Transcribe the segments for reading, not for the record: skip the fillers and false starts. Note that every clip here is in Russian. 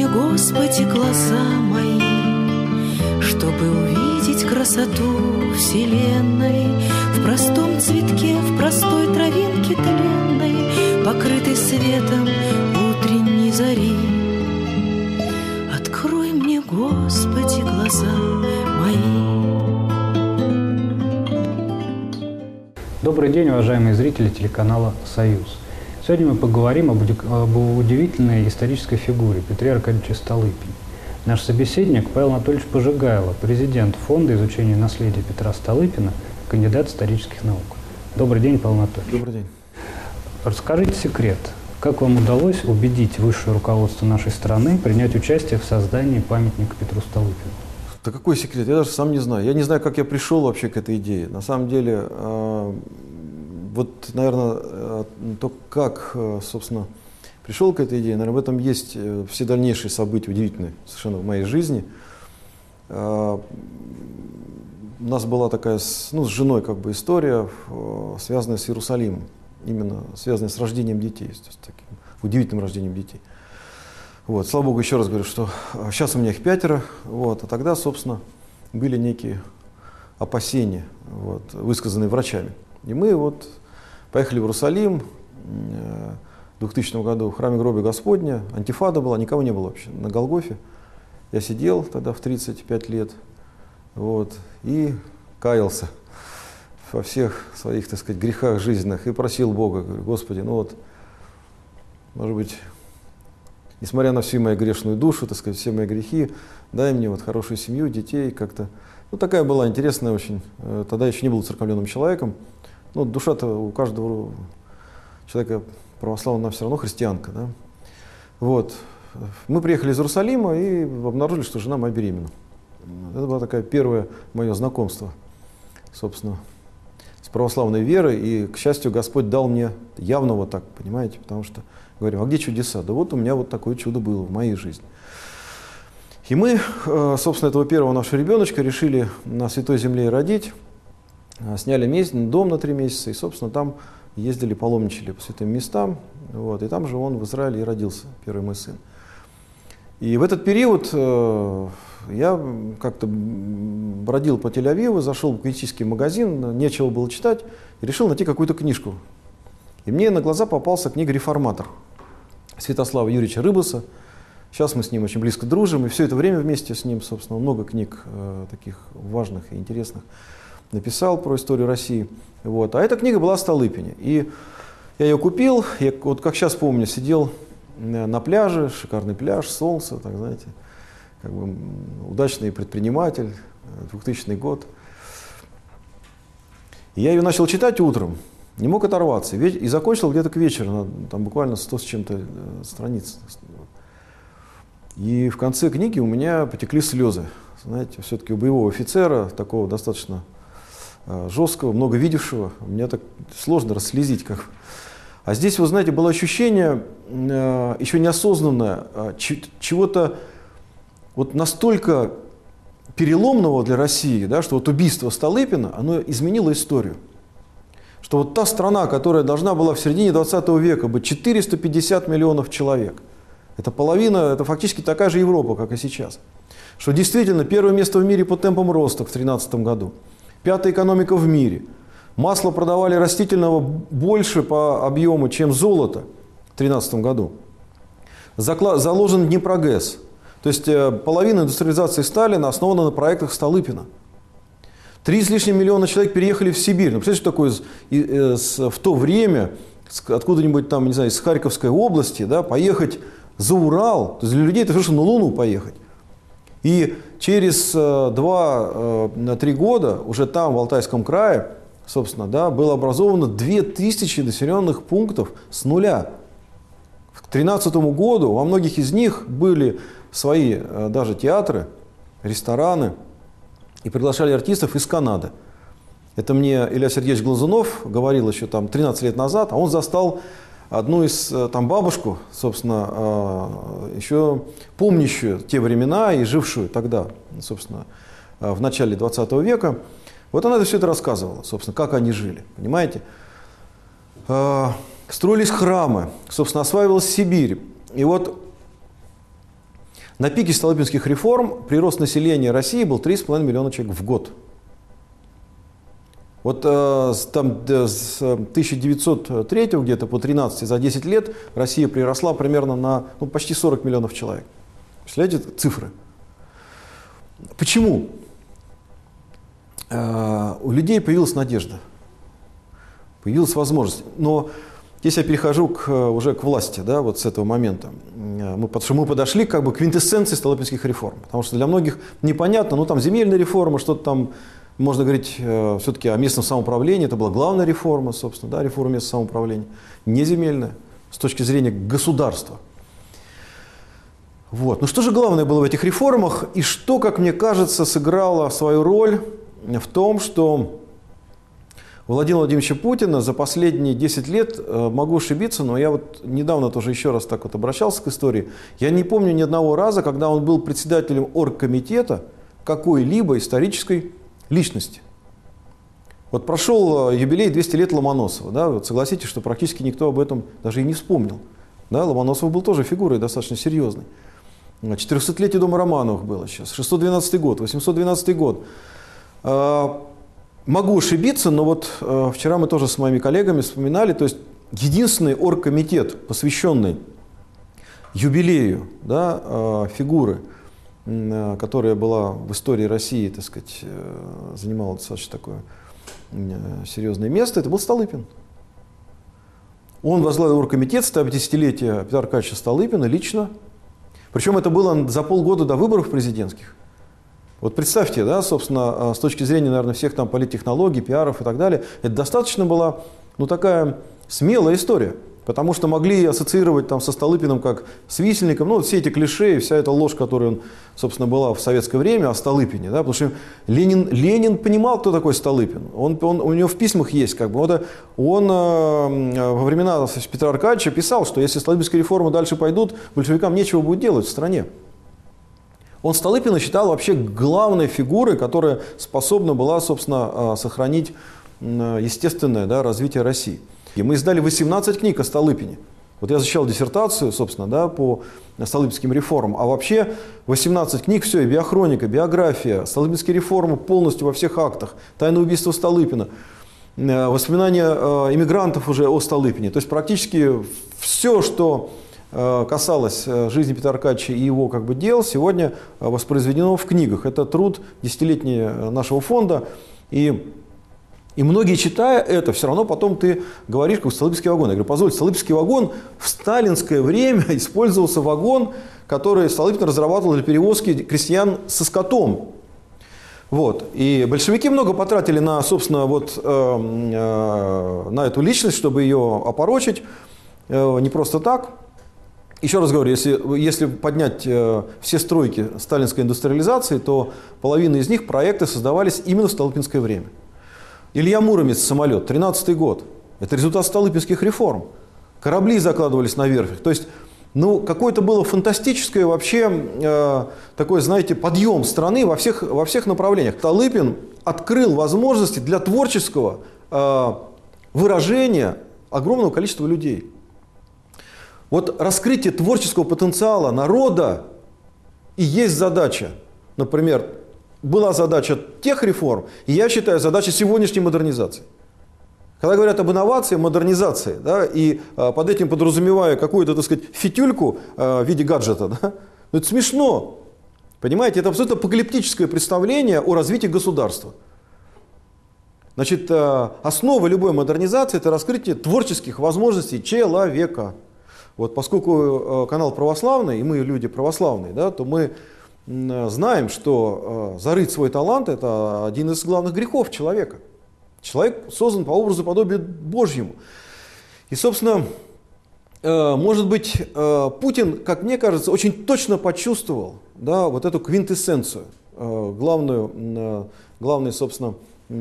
Господи, глаза мои, чтобы увидеть красоту вселенной в простом цветке, в простой травинке тленной, покрытой светом утренней зари. Открой мне, Господи, глаза мои. Добрый день, уважаемые зрители телеканала «Союз». Сегодня мы поговорим об удивительной исторической фигуре Петре Аркадьевиче Столыпине. Наш собеседник Павел Анатольевич Пожигайло, президент Фонда изучения наследия Петра Столыпина, кандидат исторических наук. Добрый день, Павел Анатольевич. Добрый день. Расскажите секрет. Как вам удалось убедить высшее руководство нашей страны принять участие в создании памятника Петру Столыпину? Да какой секрет? Я даже сам не знаю. Я не знаю, как я пришел вообще к этой идее. На самом деле, вот, наверное, то, как, собственно, пришел к этой идее, наверное, в этом есть все дальнейшие события удивительные совершенно в моей жизни. У нас была такая, с женой как бы история, связанная с Иерусалимом, именно связанная с рождением детей, то есть таким удивительным рождением детей. Вот, слава Богу, еще раз говорю, что сейчас у меня их 5, вот, а тогда, собственно, были некие опасения, вот, высказанные врачами. И мы вот поехали в Иерусалим в 2000 году в храме гроба Господня, антифада была, никого не было вообще, на Голгофе. Я сидел тогда в 35 лет, вот, и каялся во всех своих, так сказать, грехах жизненных и просил Бога, говорю: Господи, может быть, несмотря на всю мою грешную душу, так сказать, все мои грехи, дай мне вот хорошую семью, детей как-то. Такая была интересная очень. Тогда еще не был церковленным человеком. Душа-то у каждого человека православного все равно христианка, да? Вот. Мы приехали из Иерусалима и обнаружили, что жена моя беременна. Это было такое первое мое знакомство, собственно, с православной верой. И, к счастью, Господь дал мне явно вот так, понимаете, потому что говорим: а где чудеса? Да вот у меня вот такое чудо было в моей жизни. И мы, собственно, этого первого нашего ребеночка решили на Святой Земле и родить. Сняли дом на 3 месяца и, собственно, там ездили, паломничали по святым местам. Вот, и там же он в Израиле и родился, первый мой сын. И в этот период я как-то бродил по Тель-Авиву, зашел в поэтический магазин, нечего было читать, и решил найти какую-то книжку. И мне на глаза попался книга «Реформатор» Святослава Юрьевича Рыбуса. Сейчас мы с ним очень близко дружим, и все это время вместе с ним, собственно, много книг таких важных и интересных написал про историю России. Вот. А эта книга была о Столыпине. И я ее купил, я, вот как сейчас помню, сидел на пляже, шикарный пляж, солнце, так знаете, как бы удачный предприниматель, 2000 год. И я ее начал читать утром. Не мог оторваться. И закончил где-то к вечеру, там буквально 100 с чем-то страниц. И в конце книги у меня потекли слезы. Знаете, все-таки у боевого офицера, такого достаточно жесткого, много видевшего, мне так сложно расслезить. А здесь, вы знаете, было ощущение еще неосознанное, чего-то вот настолько переломного для России, да, что вот убийство Столыпина, оно изменило историю. Что вот та страна, которая должна была в середине 20 века быть 450 миллионов человек, это половина, это фактически такая же Европа, как и сейчас. Что действительно первое место в мире по темпам роста в 2013 году, 5-я экономика в мире. Масло продавали растительного больше по объему, чем золото в 2013 году. Заложен Днепрогэс. То есть половина индустриализации Сталина основана на проектах Столыпина. 3 с лишним миллиона человек переехали в Сибирь. Представляете, что такое в то время, откуда-нибудь там, не знаю, из Харьковской области, да, поехать за Урал, то есть для людей это совершенно на Луну поехать. И через 2-3 года уже там, в Алтайском крае, собственно, да, было образовано 2000 населенных пунктов с нуля. К 2013 году во многих из них были свои даже театры, рестораны, и приглашали артистов из Канады. Это мне Илья Сергеевич Глазунов говорил еще там 13 лет назад, а он застал одну из, там, бабушку, собственно, еще помнящую те времена и жившую тогда, собственно, в начале 20 века. Вот она все это рассказывала, собственно, как они жили, понимаете. Строились храмы, собственно, осваивалась Сибирь. И вот На пике столыпинских реформ прирост населения России был 3,5 миллиона человек в год. Вот там, с 1903 где-то по 13 за 10 лет Россия приросла примерно на почти 40 миллионов человек. Представляете цифры? Почему? У людей появилась надежда, появилась возможность. Но здесь я перехожу уже к власти, да, вот с этого момента. Потому что мы подошли как бы к квинтэссенции столыпинских реформ. Потому что для многих непонятно, ну там земельная реформа, что-то там, можно говорить все-таки о местном самоуправлении. Это была главная реформа, собственно, да, реформа местного самоуправления. Не земельная, с точки зрения государства. Вот. Но что же главное было в этих реформах и что, как мне кажется, сыграло свою роль в том, что у Владимира Владимировича Путина за последние 10 лет, могу ошибиться, но я вот недавно тоже еще раз так вот обращался к истории, я не помню ни одного раза, когда он был председателем оргкомитета какой-либо исторической личности. Вот прошел юбилей 200 лет Ломоносова, да, вот согласитесь, что практически никто об этом даже и не вспомнил. Да, Ломоносов был тоже фигурой достаточно серьезной. 400-летие дома Романовых было сейчас, 612 год, 812 год. Могу ошибиться, но вот вчера мы тоже с моими коллегами вспоминали, то есть единственный оргкомитет, посвященный юбилею, да, фигуры, которая была в истории России, так сказать, занимала достаточно такое серьезное место, это был Столыпин. Он возглавил оргкомитет 150-летия Петра Аркадьевича Столыпина лично. Причем это было за полгода до выборов президентских. Вот представьте, да, собственно, с точки зрения, наверное, всех там политтехнологий, пиаров и так далее, это достаточно была, ну, такая смелая история. Потому что могли ассоциировать там со Столыпиным как с висельником, ну, вот все эти клише и вся эта ложь, которая, собственно, была в советское время о Столыпине. Да, потому что Ленин понимал, кто такой Столыпин. У него в письмах есть, как бы, он во времена Петра Аркадьевича писал, что если столыпинские реформы дальше пойдут, большевикам нечего будет делать в стране. Он Столыпина считал вообще главной фигурой, которая способна была, собственно, сохранить естественное, да, развитие России. И мы издали 18 книг о Столыпине. Вот я защищал диссертацию, собственно, да, по столыпинским реформам. А вообще 18 книг, все, и биохроника, биография, столыпинские реформы полностью во всех актах, тайное убийство Столыпина, воспоминания эмигрантов уже о Столыпине. То есть практически все, что касалось жизни Петра Аркадьевича и его как бы дел, сегодня воспроизведено в книгах. Это труд десятилетний нашего фонда. И многие, читая это, все равно потом ты говоришь, как Столыпинский вагон. Я говорю, позвольте, Столыпинский вагон в сталинское время использовался вагон, который Столыпин разрабатывал для перевозки крестьян со скотом. Вот. И большевики много потратили на, собственно, вот, на эту личность, чтобы ее опорочить. Не просто так. Еще раз говорю, если поднять все стройки сталинской индустриализации, то половина из них проекты создавались именно в столыпинское время. Илья Муромец, самолет, 13-й год. Это результат столыпинских реформ. Корабли закладывались на верфях. То есть, ну, какое-то было фантастическое вообще, такой, знаете, подъем страны во всех направлениях. Столыпин открыл возможности для творческого выражения огромного количества людей. Вот раскрытие творческого потенциала народа и есть задача, например, была задача тех реформ, и я считаю, задача сегодняшней модернизации. Когда говорят об инновации, модернизации, да, и под этим подразумевая какую-то, так сказать, фитюльку в виде гаджета, да, ну, это смешно. Понимаете, это абсолютно апокалиптическое представление о развитии государства. Значит, основа любой модернизации – это раскрытие творческих возможностей человека. Вот поскольку канал православный, и мы люди православные, да, то мы знаем, что зарыть свой талант – это один из главных грехов человека. Человек создан по образу и подобию Божьему. И, собственно, может быть, Путин, как мне кажется, очень точно почувствовал, да, вот эту квинтэссенцию, главный, собственно,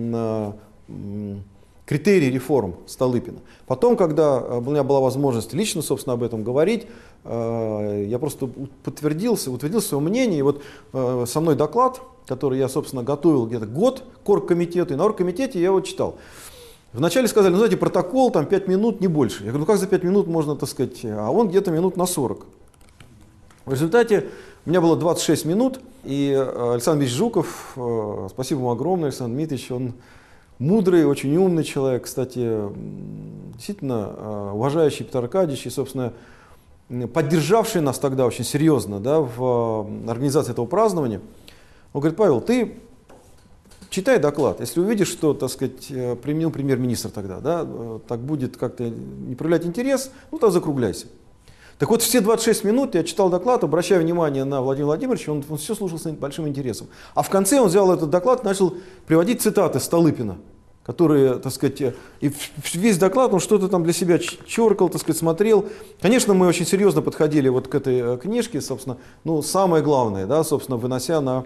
критерий реформ Столыпина. Потом, когда у меня была возможность лично, собственно, об этом говорить, я просто утвердил свое мнение. И вот со мной доклад, который я, собственно, готовил где-то год к оргкомитету, и на оргкомитете я его читал. Вначале сказали, ну, знаете, протокол, там 5 минут, не больше. Я говорю, ну как за 5 минут можно, так сказать, а он где-то минут на 40. В результате У меня было 26 минут, и Александр Дмитриевич Жуков, спасибо ему огромное, Александр Дмитриевич, он мудрый, очень умный человек, кстати, действительно уважающий Петра Аркадьевича и, собственно, поддержавший нас тогда очень серьезно, да, в организации этого празднования. Он говорит: Павел, ты читай доклад, если увидишь, что, так сказать, применил премьер-министр тогда, да, так будет как-то не проявлять интерес, ну тогда закругляйся. Так вот, все 26 минут я читал доклад, обращая внимание на Владимира Владимировича, он все слушал с большим интересом. А в конце он взял этот доклад и начал приводить цитаты Столыпина, которые, так сказать, и весь доклад он что-то там для себя черкал, так сказать, смотрел. Конечно, мы очень серьезно подходили вот к этой книжке, собственно, ну, самое главное, да, собственно, вынося на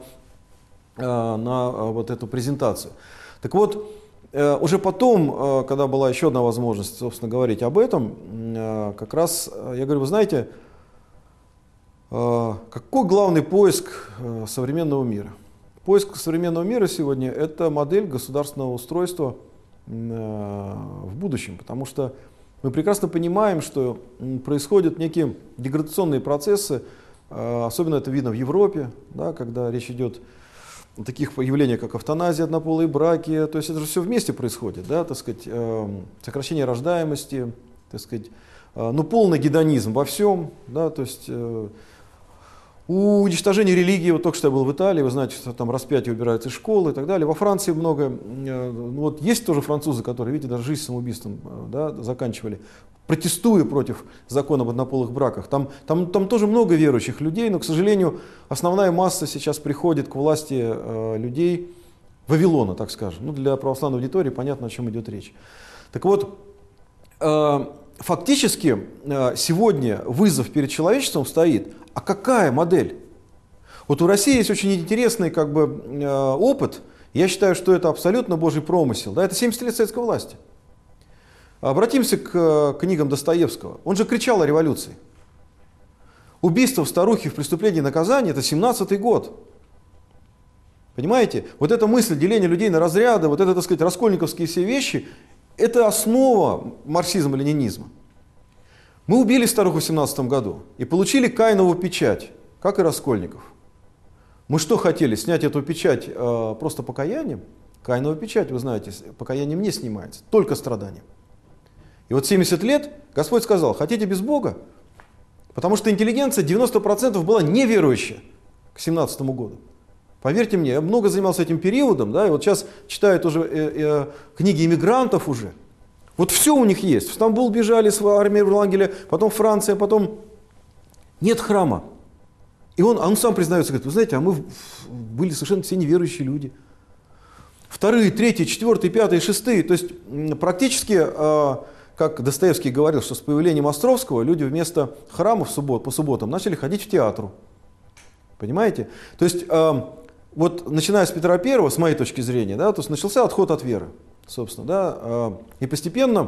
вот эту презентацию. Так вот, уже потом, когда была еще одна возможность, собственно, говорить об этом, как раз я говорю: вы знаете, какой главный поиск современного мира? Поиск современного мира сегодня – это модель государственного устройства в будущем, потому что мы прекрасно понимаем, что происходят некие деградационные процессы, особенно это видно в Европе, да, когда речь идет о таких явлениях, как эвтаназия, однополые браки, то есть это же все вместе происходит, да, так сказать, сокращение рождаемости, так сказать, ну, полный гедонизм во всем, да, то есть уничтожение религии. Вот только что я был в Италии, вы знаете, что там распятие убираются из школы и так далее. Во Франции много, вот есть тоже французы, которые, видите, даже жизнь самоубийством, да, заканчивали, протестуя против закона об однополых браках. Там тоже много верующих людей, но, к сожалению, основная масса сейчас приходит к власти людей Вавилона, так скажем. Ну, для православной аудитории понятно, о чем идет речь. Так вот, фактически сегодня вызов перед человечеством стоит: а какая модель? Вот у России есть очень интересный как бы опыт. Я считаю, что это абсолютно Божий промысел. Да, это 70 лет советской власти. Обратимся к книгам Достоевского. Он же кричал о революции. Убийство старухи в преступлении и наказании – это 17-й год. Понимаете? Вот эта мысль деления людей на разряды, вот это, так сказать, раскольниковские все вещи – это основа марксизма-ленинизма. Мы убили старуху в 17 году и получили Каинову печать, как и Раскольников. Мы что хотели? Снять эту печать просто покаянием? Каинова печать, вы знаете, покаянием не снимается, только страданием. И вот 70 лет Господь сказал: хотите без Бога? Потому что интеллигенция 90% была неверующая к 17 году. Поверьте мне, я много занимался этим периодом, да, и вот сейчас читают уже книги иммигрантов уже. Вот все у них есть. В Стамбул бежали с армией Врангеля, потом Франция, потом нет храма. И он сам признается, говорит: вы знаете, а мы были совершенно все неверующие люди. Вторые, третьи, четвертые, пятые, шестые. То есть практически, как Достоевский говорил, что с появлением Островского люди вместо храмов по субботам начали ходить в театр. Понимаете? То есть вот начиная с Петра I, с моей точки зрения, да, то есть начался отход от веры, собственно, да, и постепенно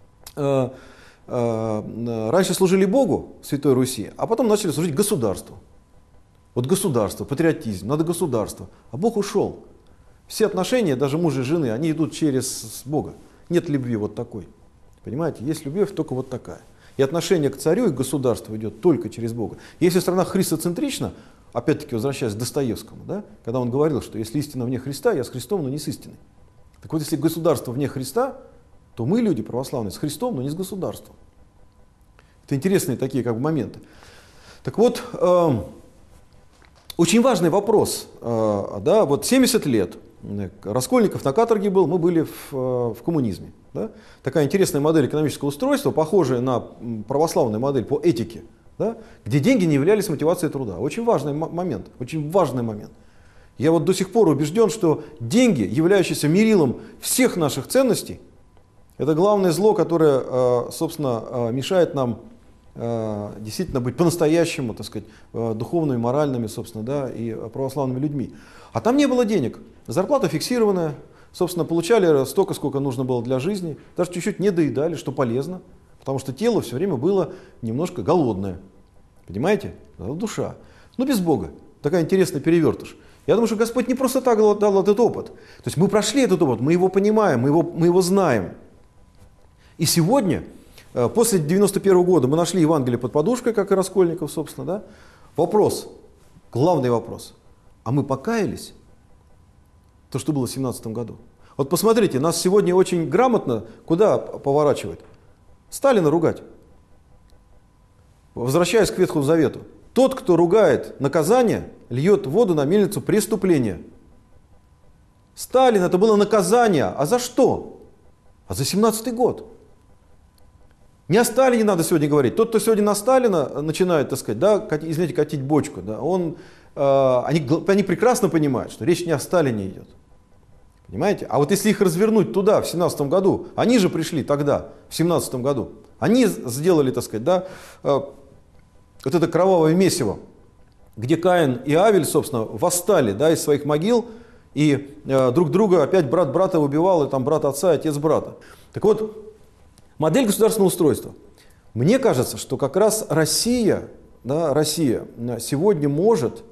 раньше служили Богу в Святой Руси, а потом начали служить государству. Вот государство, патриотизм, надо государство, а Бог ушел. Все отношения, даже мужа и жены, они идут через Бога. Нет любви вот такой. Понимаете, есть любовь только вот такая. И отношение к царю и к государству идет только через Бога. Если страна христоцентрична, опять-таки возвращаясь к Достоевскому, да, когда он говорил, что если истина вне Христа, я с Христом, но не с истиной. Так вот, если государство вне Христа, то мы, люди православные, с Христом, но не с государством. Это интересные такие как бы моменты. Так вот, очень важный вопрос. Да, вот 70 лет Раскольников на каторге был, мы были в коммунизме. Да? Такая интересная модель экономического устройства, похожая на православную модель по этике, да? Где деньги не являлись мотивацией труда. Очень важный момент, очень важный момент. Я вот до сих пор убежден, что деньги, являющиеся мерилом всех наших ценностей, это главное зло, которое, собственно, мешает нам действительно быть по-настоящему, так сказать, духовными, моральными, собственно, да, и православными людьми. А там не было денег. Зарплата фиксированная, собственно, получали столько, сколько нужно было для жизни, даже чуть-чуть не доедали, что полезно, потому что тело все время было немножко голодное. Понимаете? Душа. Но без Бога. Такая интересная перевертыш. Я думаю, что Господь не просто так дал этот опыт. То есть мы прошли этот опыт, мы его понимаем, мы его знаем. И сегодня, после 91 года, мы нашли Евангелие под подушкой, как и Раскольников, собственно. Да? Вопрос, главный вопрос. А мы покаялись? То, что было в 2017 году. Вот посмотрите, нас сегодня очень грамотно куда поворачивают? Сталина ругать. Возвращаясь к Ветхому Завету. Тот, кто ругает наказание, льет воду на мельницу преступления. Сталин, это было наказание. А за что? А за 17-й год. Не о Сталине надо сегодня говорить. Тот, кто сегодня на Сталина начинает, так сказать, да, извините, катить бочку, да, они прекрасно понимают, что речь не о Сталине идет. Понимаете? А вот если их развернуть туда, в 17 году, они же пришли тогда, в 17 году, они сделали, так сказать, да, вот это кровавое месиво, где Каин и Авель, собственно, восстали, да, из своих могил, и друг друга опять брат брата убивал, и там брат отца, и отец брата. Так вот, модель государственного устройства. Мне кажется, что как раз Россия сегодня может,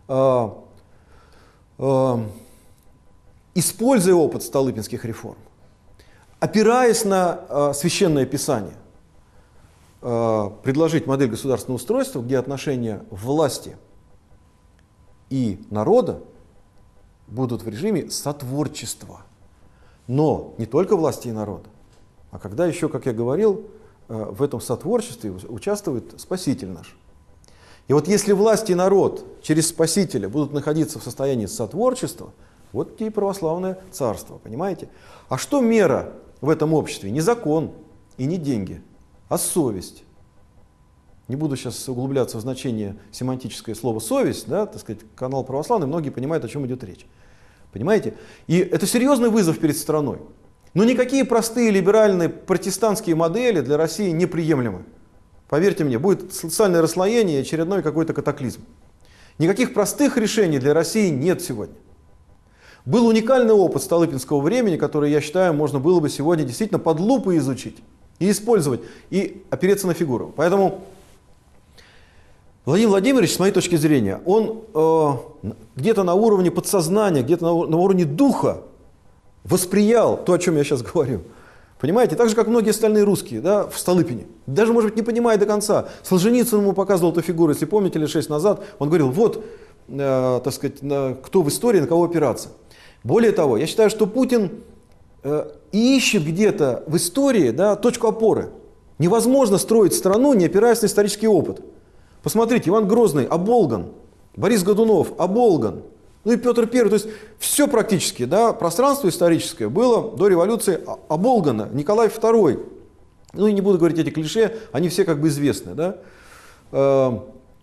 используя опыт столыпинских реформ, опираясь на Священное Писание, предложить модель государственного устройства, где отношения власти и народа будут в режиме сотворчества. Но не только власти и народа, а когда еще, как я говорил, в этом сотворчестве участвует Спаситель наш. И вот если власть и народ через Спасителя будут находиться в состоянии сотворчества, вот тебе и православное царство, понимаете? А что мера в этом обществе? Не закон и не деньги, а совесть. Не буду сейчас углубляться в значение семантическое слова «совесть», да, так сказать, канал православный, многие понимают, о чем идет речь. Понимаете? И это серьезный вызов перед страной. Но никакие простые либеральные протестантские модели для России неприемлемы. Поверьте мне, будет социальное расслоение и очередной какой-то катаклизм. Никаких простых решений для России нет сегодня. Был уникальный опыт столыпинского времени, который, я считаю, можно было бы сегодня действительно под лупой изучить и использовать, и опереться на фигуру. Поэтому Владимир Владимирович, с моей точки зрения, он где-то на уровне подсознания, где-то на уровне духа восприял то, о чем я сейчас говорю. Понимаете? Так же, как многие остальные русские, да, в Столыпине. Даже, может быть, не понимая до конца. Солженицын ему показывал эту фигуру, если помните, лет 6 назад. Он говорил, вот, так сказать, кто в истории, на кого опираться. Более того, я считаю, что Путин ищет где-то в истории, да, точку опоры. Невозможно строить страну, не опираясь на исторический опыт. Посмотрите, Иван Грозный оболган, Борис Годунов оболган, ну и Петр I. То есть все практически, да, пространство историческое было до революции оболгано. Николай II. Ну и не буду говорить эти клише, они все как бы известны. Да?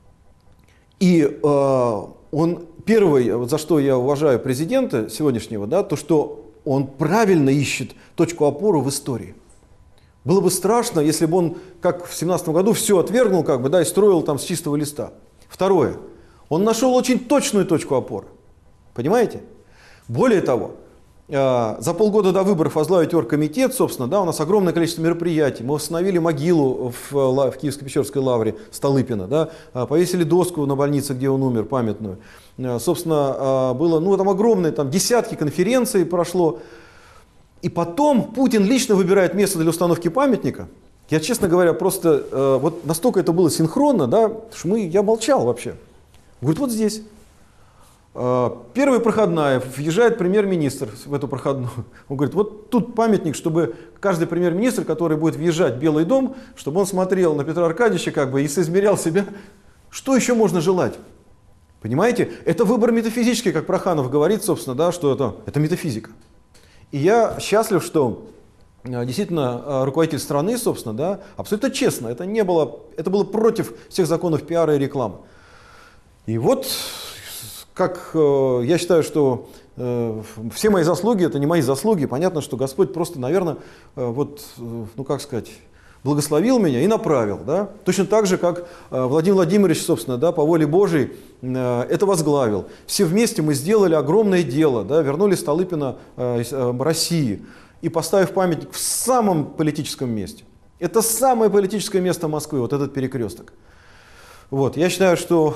И он первый, за что я уважаю президента сегодняшнего, да, то что он правильно ищет точку опоры в истории. Было бы страшно, если бы он, как в 2017 году, все отвергнул, как бы, да, и строил там с чистого листа. Второе. Он нашел очень точную точку опоры. Понимаете? Более того, за полгода до выборов возглавить оргкомитет, собственно, да, у нас огромное количество мероприятий. Мы восстановили могилу в Киевско-Печерской лавре Столыпина, да, повесили доску на больнице, где он умер, памятную. Собственно, было, ну, там огромные, там десятки конференций прошло. И потом Путин лично выбирает место для установки памятника. Я, честно говоря, просто вот настолько это было синхронно, да, что я молчал вообще. Говорит, вот здесь. Первая проходная, въезжает премьер-министр в эту проходную. Он говорит, вот тут памятник, чтобы каждый премьер-министр, который будет въезжать в Белый дом, чтобы он смотрел на Петра Аркадьевича как бы и соизмерял себя. Что еще можно желать? Понимаете? Это выбор метафизический, как Проханов говорит, собственно, да, что это метафизика. И я счастлив, что действительно руководитель страны, собственно, да, абсолютно честно, это было против всех законов пиара и рекламы. И вот, как я считаю, что все мои заслуги, это не мои заслуги, понятно, что Господь просто, наверное, вот, ну как сказать, благословил меня и направил, да? Точно так же, как Владимир Владимирович, собственно, да, по воле Божией это возглавил. Все вместе мы сделали огромное дело, да, вернули Столыпина России и поставив памятник в самом политическом месте. Это самое политическое место Москвы, вот этот перекресток. Вот. Я считаю, что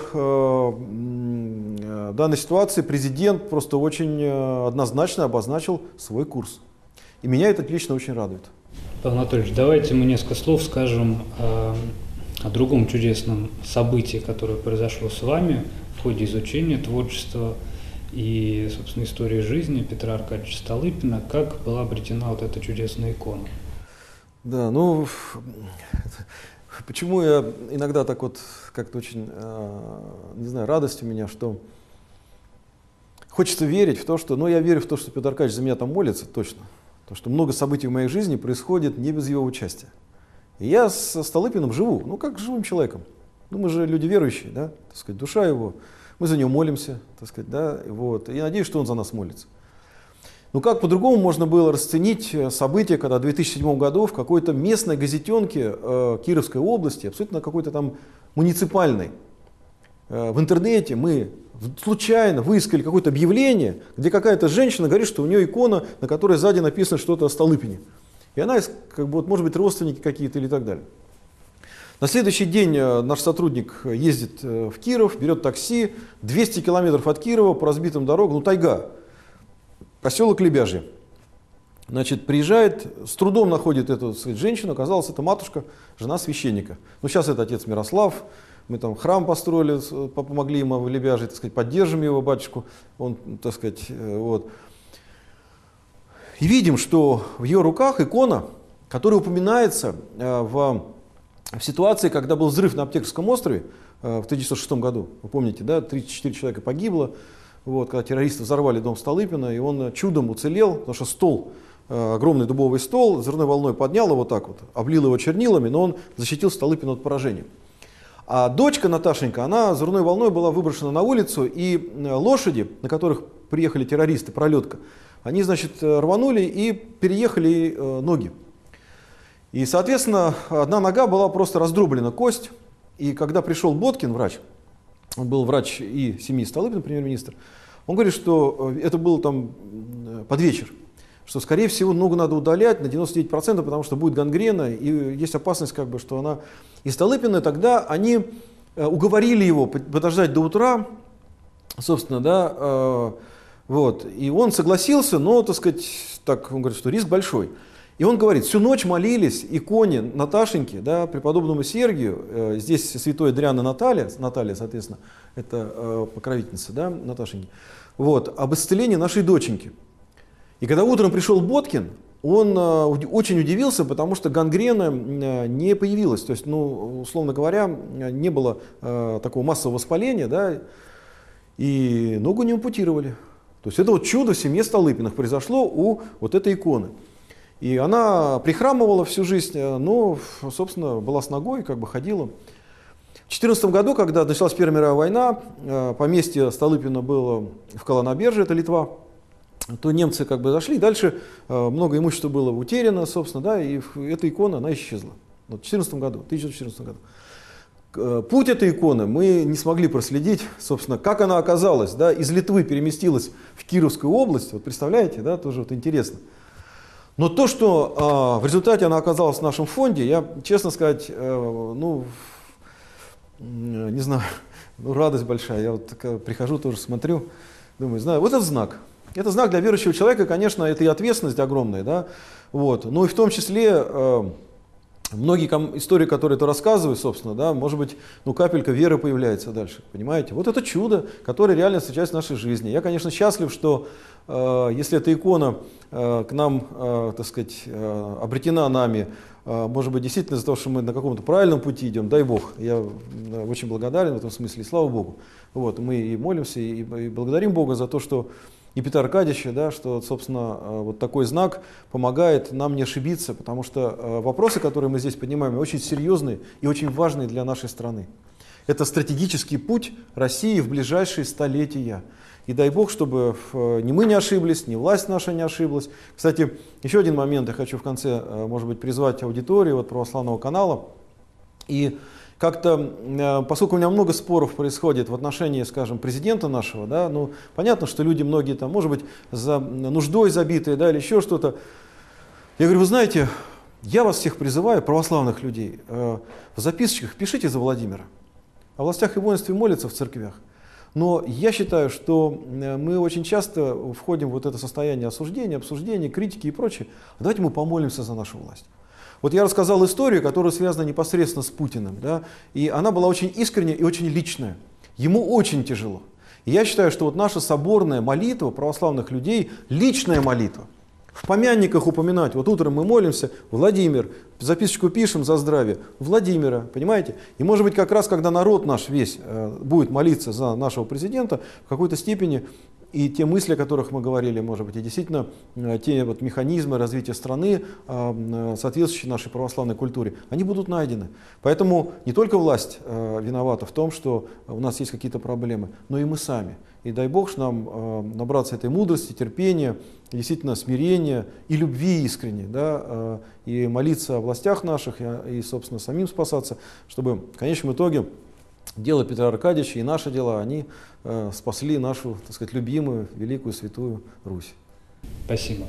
в данной ситуации президент просто очень однозначно обозначил свой курс. И меня это лично очень радует. Павел Анатольевич, давайте мы несколько слов скажем о другом чудесном событии, которое произошло с вами в ходе изучения творчества и, собственно, истории жизни Петра Аркадьевича Столыпина, как была обретена вот эта чудесная икона. Да, ну, почему я иногда так вот как-то очень, не знаю, радость у меня, что хочется верить в то, что, ну, я верю в то, что Петр Аркадьевич за меня там молится, точно. Потому что много событий в моей жизни происходит не без его участия. И я со Столыпиным живу, ну, как живым человеком. Ну, мы же люди верующие, да, так сказать, душа его, мы за него молимся, так сказать, да, вот. И я надеюсь, что он за нас молится. Ну, как по-другому можно было расценить события, когда в 2007 году в какой-то местной газетенке Кировской области, абсолютно какой-то там муниципальной, в интернете мы случайно выискали какое-то объявление, где какая-то женщина говорит, что у нее икона, на которой сзади написано что-то о Столыпине. И она, как бы, вот, может быть, родственники какие-то или так далее. На следующий день наш сотрудник ездит в Киров, берет такси, 200 километров от Кирова по разбитым дорогам, ну, тайга, поселок Лебяжье. Значит, приезжает, с трудом находит эту, так сказать, женщину, оказалось, это матушка, жена священника. Ну, сейчас это отец Мирослав, мы там храм построили, помогли ему в Лебяжье, так сказать, поддержим его батюшку, он, так сказать, вот. И видим, что в ее руках икона, которая упоминается в ситуации, когда был взрыв на Аптекарском острове в 1906 году. Вы помните, да, 34 человека погибло, вот, когда террористы взорвали дом Столыпина, и он чудом уцелел, потому что стол, огромный дубовый стол, взрывной волной поднял его так вот, облил его чернилами, но он защитил Столыпина от поражения. А дочка Наташенька, она взрывной волной была выброшена на улицу, и лошади, на которых приехали террористы, пролетка, они, значит, рванули и переехали ноги. И, соответственно, одна нога была просто раздроблена, кость. И когда пришел Боткин, врач, он был врач и семьи Столыпина, премьер-министр, он говорит, что это было там под вечер, что, скорее всего, ногу надо удалять на 99%, потому что будет гангрена, и есть опасность, как бы, что она... И Столыпина тогда, они уговорили его подождать до утра, собственно, да, вот, и он согласился, но, так сказать, так, он говорит, что риск большой. И он говорит, всю ночь молились иконе Наташеньки, да, преподобному Сергию, здесь святой Адриана Наталья, соответственно, это покровительница, да, Наташеньки, вот, об исцелении нашей доченьки. И когда утром пришел Боткин, он очень удивился, потому что гангрена не появилась, то есть, ну, условно говоря, не было такого массового воспаления, да, и ногу не ампутировали. То есть это вот чудо в семье Столыпиных произошло у вот этой иконы. И она прихрамывала всю жизнь, но, собственно, была с ногой, как бы ходила. В 2014 году, когда началась Первая мировая война, поместье Столыпина было в Колоноберже, это Литва, то немцы как бы зашли, дальше много имущества было утеряно, собственно, да, и эта икона, она исчезла. Вот в 1914 году. Путь этой иконы мы не смогли проследить, собственно, как она оказалась, да, из Литвы переместилась в Кировскую область, вот представляете, да, тоже вот интересно. Но то, что в результате она оказалась в нашем фонде, я, честно сказать, ну, не знаю, ну, радость большая, я вот прихожу, тоже смотрю, думаю, знаю, вот это знак. Это знак для верующего человека, конечно, это и ответственность огромная, да, вот, но и в том числе... Многие истории, которые ты рассказываешь, собственно, да, может быть, ну, капелька веры появляется дальше, понимаете? Вот это чудо, которое реально встречается в нашей жизни. Я, конечно, счастлив, что если эта икона к нам, так сказать, обретена нами, может быть, действительно из-за того, что мы на каком-то правильном пути идем, дай Бог. Я очень благодарен в этом смысле, и слава Богу. Вот, мы и молимся, и благодарим Бога за то, что и Петра Аркадьевича, да, что, собственно, вот такой знак помогает нам не ошибиться, потому что вопросы, которые мы здесь поднимаем, очень серьезные и очень важные для нашей страны. Это стратегический путь России в ближайшие столетия. И дай Бог, чтобы ни мы не ошиблись, ни власть наша не ошиблась. Кстати, еще один момент я хочу в конце, может быть, призвать аудиторию от православного канала. И как-то, поскольку у меня много споров происходит в отношении, скажем, президента нашего, да, ну, понятно, что люди многие там, может быть, за нуждой забитые, да, или еще что-то. Я говорю, вы знаете, я вас всех призываю, православных людей, в записочках пишите за Владимира. О властях и воинстве молятся в церквях. Но я считаю, что мы очень часто входим в вот это состояние осуждения, обсуждения, критики и прочее. Давайте мы помолимся за нашу власть. Вот я рассказал историю, которая связана непосредственно с Путиным, да, и она была очень искренняя и очень личная. Ему очень тяжело. И я считаю, что вот наша соборная молитва православных людей, личная молитва, в помянниках упоминать, вот утром мы молимся, Владимир, записочку пишем за здравие Владимира, понимаете? И может быть как раз, когда народ наш весь будет молиться за нашего президента, в какой-то степени и те мысли, о которых мы говорили, может быть, и действительно те вот механизмы развития страны, соответствующие нашей православной культуре, они будут найдены. Поэтому не только власть виновата в том, что у нас есть какие-то проблемы, но и мы сами. И дай Бог нам набраться этой мудрости, терпения, действительно смирения и любви искренней, да, и молиться о властях наших, и, собственно, самим спасаться, чтобы в конечном итоге дело Петра Аркадьевича и наши дела, они спасли нашу, так сказать, любимую, великую, святую Русь. Спасибо.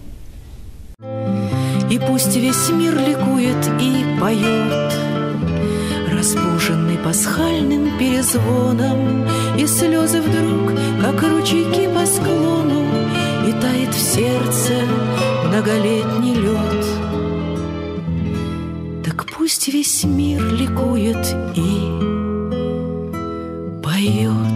И пусть весь мир ликует и поет, разбуженный пасхальным перезвоном, и слезы вдруг, как ручейки по склону, и тает в сердце многолетний лед. Так пусть весь мир ликует и поет.